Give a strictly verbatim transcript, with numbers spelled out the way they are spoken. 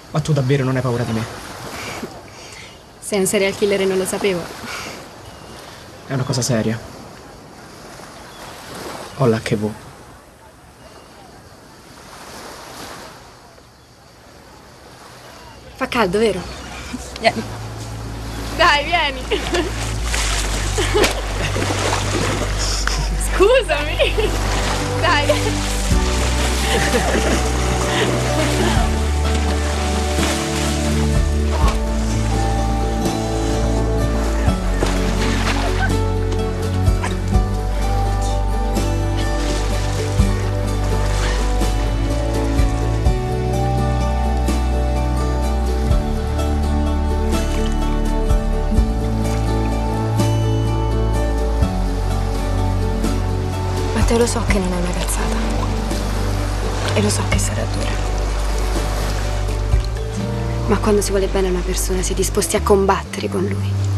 Ma tu davvero non hai paura di me? Sei un serial killer e non lo sapevo. È una cosa seria. Ho l'H I V. Fa caldo, vero? Vieni. Dai, vieni. Scusami. Dai. Matteo, lo so che non è una cazzata. E lo so che sarà dura. Ma quando si vuole bene a una persona si è disposti a combattere con lui.